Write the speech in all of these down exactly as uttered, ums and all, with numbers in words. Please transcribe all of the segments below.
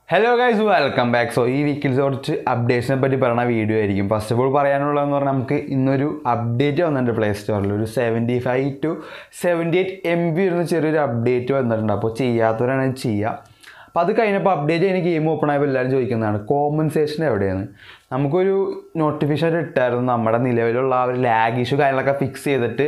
Hello guys, welcome back. So this week is updates video. First of all, we update on the Play Store. seventy-five to seventy-eight M B update. That's update in game open common session. We have notification lag issue fix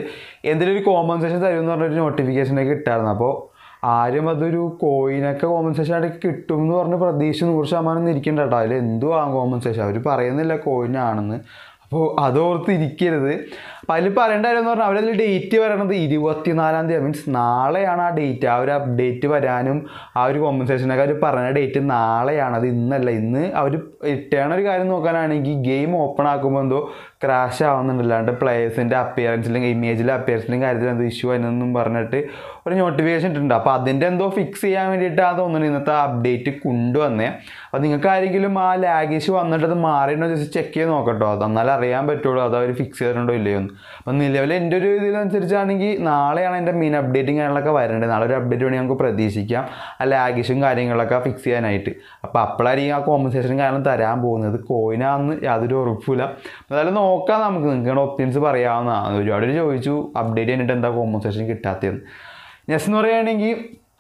common session notification. ആരും അതൊരു കോയിനൊക്കെ compensation ആയിട്ട് കിട്ടും എന്ന് പറഞ്ഞ് പ്രതീക്ഷ നൂറ് ശതമാനം ഇരിക്കണ്ട കേട്ടോ. അതിൽ എന്തോ ആ കോമ്പൻസേഷൻ അവർ പറയുന്നില്ല കോയിനാണെന്ന്. അപ്പോൾ അതോർത്ത് ഇരിക്കരുത്. അപ്പോൾ അതിൽ പറയേണ്ട കാര്യം എന്ന് പറഞ്ഞാൽ അവരതിൽ ഡേറ്റ് പറയണത് ഇരുപത്തിനാലാം തീയതി മീൻസ് നാളെയാണ് ആ ഡേറ്റ്. ആ ഒരു അപ്ഡേറ്റ് വരാനും ആ ഒരു കോമ്പൻസേഷനൊക്കെ അവർ പറഞ്ഞ ഡേറ്റ് നാളെയാണ്, അത് ഇന്നല്ല. ഇന്ന് അവർ ഇട്ടേണ ഒരു കാര്യം നോക്കാനാണെങ്കിൽ ഗെയിം ഓപ്പൺ ആക്കുമ്പോൾ എന്തോ ക്രാഷ് ആവുന്നുണ്ട്, അല്ലാണ്ട് പ്ലേയേഴ്സിൻ്റെ അപ്പിയറൻസിലും ഇമേജിലെ അപ്പിയറൻസിലും കാര്യത്തിൽ എന്തോ ഇഷ്യൂ അതിനൊന്നും പറഞ്ഞിട്ട് ഒരു നോട്ടിഫിക്കേഷൻ ഇട്ടിട്ടുണ്ട്. അപ്പോൾ അതിൻ്റെ എന്തോ ഫിക്സ് ചെയ്യാൻ വേണ്ടിയിട്ടാണ് തോന്നുന്നു ഇന്നത്തെ അപ്ഡേറ്റ് കൊണ്ടുവന്നേ. അപ്പോൾ നിങ്ങൾക്ക് ആരെങ്കിലും ആ ലാഗ് ഇഷ്യൂ വന്നിട്ട് അത് മാറിയോ ജസ്റ്റ് ചെക്ക് ചെയ്ത് നോക്കട്ടോ, അത് എന്നാലും അറിയാൻ പറ്റുള്ളൂ അത് അവർ ഫിക്സ് ചെയ്തിട്ടുണ്ടോ ഇല്ലയോ എന്ന്. അപ്പോൾ നിലവിൽ എൻ്റെ ഒരു ഇതിനനുസരിച്ചാണെങ്കിൽ നാളെയാണ് എൻ്റെ മെയിൻ അപ്ഡേറ്റിങ് കാര്യങ്ങളൊക്കെ വരേണ്ടത്. നാളെ ഒരു അപ്ഡേറ്റ് വേണമെങ്കിൽ നമുക്ക് പ്രതീക്ഷിക്കാം ആ ലാഗ് ഇഷ്യൂം കാര്യങ്ങളൊക്കെ ഫിക്സ് ചെയ്യാനായിട്ട്. അപ്പോൾ അപ്പോഴായിരിക്കും ആ കോമ്പൻസേഷനും കാര്യങ്ങളും തരാൻ പോകുന്നത്. കോയിനാന്ന് യാതൊരു ഉറപ്പില്ല. അതായത് നോക്കാം, നമുക്ക് നിങ്ങളുടെ ഒപ്പീനിയൻസ് പറയാവുന്നതാണ്. ഒരുപാട് ചോദിച്ചു അപ്ഡേറ്റ് ചെയ്തിട്ട് എന്താ കോമ്പൻസേഷൻ കിട്ടാത്തതെന്ന്. നെക്സ്റ്റ് എന്ന് പറയുകയാണെങ്കിൽ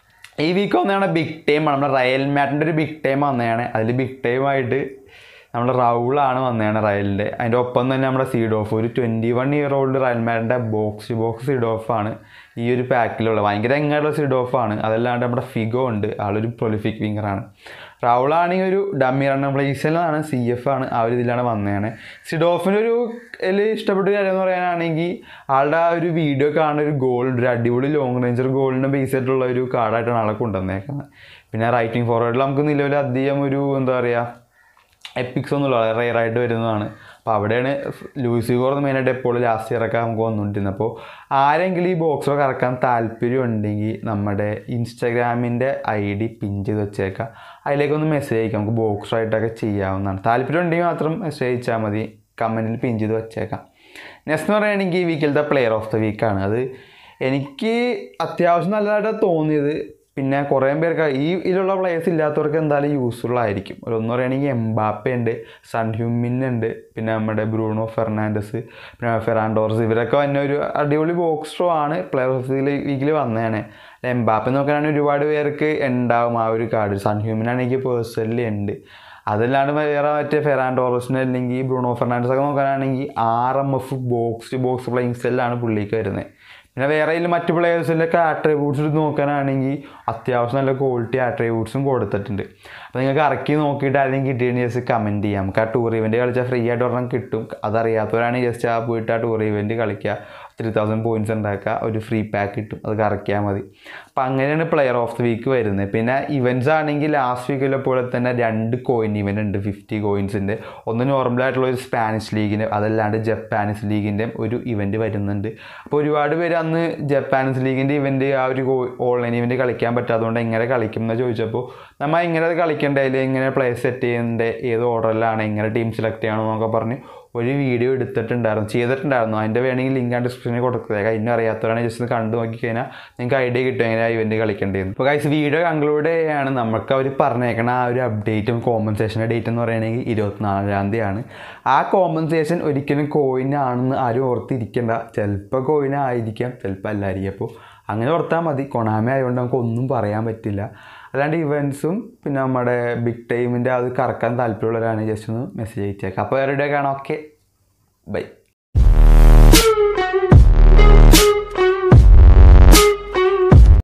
ഈ വീക്ക് വന്നതാണ് ബിഗ് ടൈമാണ്, നമ്മുടെ റയൽ മാറ്റിൻ്റെ ഒരു ബിഗ് ടൈം വന്നതാണ്. അതിൽ ബിഗ് ടൈമായിട്ട് നമ്മുടെ റൗളാണ് വന്നതാണ് റയലിൻ്റെ. അതിൻ്റെ ഒപ്പം തന്നെ നമ്മുടെ സീഡ് ഓഫ് ഒരു ട്വൻറ്റി വൺ ഇയർ ഓൾഡ് റയൽ മാറ്റിൻ്റെ ബോക്സ് ബോക്സ് സീഡ് ഓഫാണ് ഈ ഒരു പാക്കിലുള്ള. ഭയങ്കര എങ്ങനെയുള്ള സീഡ് ഓഫാണ്. അതല്ലാണ്ട് നമ്മുടെ ഫിഗോ ഉണ്ട്, ആളൊരു പ്രൊലിഫിക് വിങ്ങറാണ്. റൗളാണെങ്കിൽ ഒരു ഡമ്മി റണ്ണർ പ്ലേസിലാണ്, സി എഫ് ആണ്, ആ ഒരു ഇതിലാണ് വന്നതാണ്. സിഡോഫിൻ്റെ ഒരു ഇതിൽ ഇഷ്ടപ്പെട്ട കാര്യം എന്ന് പറയാനാണെങ്കിൽ ആളുടെ ആ ഒരു വീഡിയോ കാണുന്ന ഒരു ഗോളുണ്ട്, ഒരു അടിപൊളി ലോങ് റേഞ്ചർ ഗോളിൻ്റെ ബേസ് ആയിട്ടുള്ള ഒരു കാർഡായിട്ടാണ് ആളെ കൊണ്ടുവന്നേക്കുന്നത്. പിന്നെ റൈറ്റിംഗ് ഫോർവേഡിൽ നമുക്ക് നിലവിൽ അധികം ഒരു എന്താ പറയുക എപ്പിക്സ് ഒന്നുമില്ല, വളരെ റെയറായിട്ട് വരുന്നതാണ്. അപ്പോൾ അവിടെയാണ് ലൂയിസ് ഫിഗോർ മെയിനായിട്ട് എപ്പോഴും ലാസ്റ്റ് ഇയറൊക്കെ നമുക്ക് വന്നുകൊണ്ടിരുന്നത്. അപ്പോൾ ആരെങ്കിലും ഈ ബോക്സൊക്കെ ഇറക്കാൻ താല്പര്യം ഉണ്ടെങ്കിൽ നമ്മുടെ ഇൻസ്റ്റാഗ്രാമിൻ്റെ ഐ ഡി പിൻ ചെയ്ത് വെച്ചേക്കാം, അതിലേക്കൊന്ന് മെസ്സേജ് അയക്കാം. നമുക്ക് ബോക്സായിട്ടൊക്കെ ചെയ്യാവുന്നതാണ്. താല്പര്യം ഉണ്ടെങ്കിൽ മാത്രം മെസ്സേജ് അയച്ചാൽ മതി, കമൻറ്റിൽ പിൻ ചെയ്ത് വെച്ചേക്കാം. നെക്സ്റ്റ് എന്ന് പറയുകയാണെങ്കിൽ ഈ വീക്കിലത്തെ പ്ലെയർ ഓഫ് ദ വീക്കാണ്. അത് എനിക്ക് അത്യാവശ്യം നല്ലതായിട്ട് തോന്നിയത്. പിന്നെ കുറേ പേർക്ക് ഈ ഇതിലുള്ള പ്ലേയേഴ്സ് ഇല്ലാത്തവർക്ക് എന്തായാലും യൂസ്ഫുൾ ആയിരിക്കും. ഒരെന്ന് പറയുകയാണെങ്കിൽ എംബാപ്പെ ഉണ്ട്, സൺ ഹ്യൂമിൻ ഉണ്ട്, പിന്നെ നമ്മുടെ ബ്രൂണോ ഫെർണാണ്ടസ്, പിന്നെ ഫെറാൻ ടോറസ്, ഇവരൊക്കെ വന്ന ഒരു അടിപൊളി ബോക്സ് ത്രോ ആണ് പ്ലെയർ ഓഫ് ദി വീക്കിൽ വന്നതാണ്. എംബാപ്പെ നോക്കാനാണെങ്കിൽ ഒരുപാട് പേർക്ക് ഉണ്ടാവും ആ ഒരു കാർഡ്. സൺ ഹ്യൂമിൻ ആണെങ്കിൽ പേഴ്സണലി ഉണ്ട്. അതല്ലാണ്ട് വേറെ മറ്റേ ഫെറാൻ ടോറസിന് അല്ലെങ്കിൽ ബ്രൂണോ ഫെർണാണ്ടസ് ഒക്കെ നോക്കാനാണെങ്കിൽ R M F box box playing സ്റ്റൈലാണ് പുള്ളിക്ക് വരുന്നത്. പിന്നെ വേറെ ഇതിൽ മറ്റു പ്ലേയേഴ്സിൻ്റെയൊക്കെ ആട്രിബ്യൂട്ട്സ് എടുത്ത് നോക്കാനാണെങ്കിൽ അത്യാവശ്യം നല്ല ക്വാളിറ്റി ആട്രിബ്യൂട്ട്സും കൊടുത്തിട്ടുണ്ട്. അപ്പോൾ നിങ്ങൾക്ക് ഇറക്കി നോക്കിയിട്ട് ആരെങ്കിലും കിട്ടിയതിന് ജസ്റ്റ് കമൻറ്റ് ചെയ്യാം. നമുക്ക് ആ ടൂർ ഇവൻറ്റ് കളിച്ചാൽ ഫ്രീ ആയിട്ട് ഒരെണ്ണം കിട്ടും. അതറിയാത്തവരാണെങ്കിൽ ജസ്റ്റ് ആ പോയിട്ട് ആ ടൂർ ഇവൻറ്റ് കളിക്കുക, ത്രീ തൗസൻഡ് പോയിൻറ്റ്സ് ഉണ്ടാക്കുക, ഒരു ഫ്രീ പാക്ക് കിട്ടും, അത് കറക്കിയാൽ മതി. അപ്പോൾ അങ്ങനെയാണ് പ്ലെയർ ഓഫ് ദി വീക്ക് വരുന്നത്. പിന്നെ ഇവൻറ്റ്സ് ആണെങ്കിൽ ലാസ്റ്റ് വീക്കിലെ പോലെ തന്നെ രണ്ട് കോയിൻ ഇവൻ്റ് ഉണ്ട്, ഫിഫ്റ്റി കോയിൻസിൻ്റെ. ഒന്ന് നോർമലായിട്ടുള്ള ഒരു സ്പാനിഷ് ലീഗിൻ്റെ, അതല്ലാണ്ട് ജപ്പാനീസ് ലീഗിൻ്റെ ഒരു ഇവൻറ്റ് വരുന്നുണ്ട്. അപ്പോൾ ഒരുപാട് പേര് അന്ന് ജപ്പാനീസ് ലീഗിൻ്റെ ഇവൻറ്റ് ആ ഒരു ഓൺലൈൻ ഇവൻറ്റ് കളിക്കാൻ പറ്റാത്തതുകൊണ്ട് എങ്ങനെ കളിക്കും എന്ന് ചോദിച്ചപ്പോൾ നമ്മൾ എങ്ങനെ അത് കളിക്കേണ്ടത്, അതിൽ എങ്ങനെ പ്ലേ സെറ്റ് ചെയ്യേണ്ടത്, ഏത് ഓർഡറിലാണ്, എങ്ങനെ ടീം സെലക്ട് ചെയ്യണമെന്നൊക്കെ പറഞ്ഞ് ഒരു വീഡിയോ എടുത്തിട്ടുണ്ടായിരുന്നു, ചെയ്തിട്ടുണ്ടായിരുന്നു. അതിൻ്റെ വേണമെങ്കിൽ ലിങ്ക് ആ ഡിസ്ക്രിപ്ഷനിൽ കൊടുത്തതേക്കാം. ഇന്നും അറിയാത്തവരാണ് ജസ്റ്റ് ഒന്ന് കണ്ടു നോക്കിക്കഴിഞ്ഞാൽ നിങ്ങൾക്ക് ഐഡിയ കിട്ടും എങ്ങനെയാണ് ഇവൻറ്റ് കളിക്കേണ്ടത്. അപ്പോൾ ഗൈസ് വീഡിയോ കൺക്ലൂഡ് ചെയ്യാണ്. നമുക്ക് അവർ പറഞ്ഞേക്കണ ആ ഒരു അപ്ഡേറ്റും കോമ്പൻസേഷൻ്റെ ഡേറ്റ് എന്ന് പറയുകയാണെങ്കിൽ ഇരുപത്തിനാലാം തീയതിയാണ്. ആ കോമ്പൻസേഷൻ ഒരിക്കലും കോയിനാണെന്ന് ആരും ഓർത്തിരിക്കേണ്ട. ചിലപ്പോൾ കോയിനായിരിക്കാം, ചിലപ്പോൾ അല്ലായിരിക്കും. അപ്പോൾ അങ്ങനെ ഓർത്താൽ മതി. കൊണാമി ആയതുകൊണ്ട് നമുക്ക് ഒന്നും പറയാൻ പറ്റില്ല. അല്ലാണ്ട് ഇവൻറ്റ്സും പിന്നെ നമ്മുടെ ബിഗ് ടൈമിൻ്റെ അത് കറക്കാൻ താല്പര്യമുള്ളവരാണ് ജസ്റ്റ് ഒന്ന് മെസ്സേജ് അയച്ചേക്കാം. അപ്പോൾ വേറെ കാണാം. Okay, by.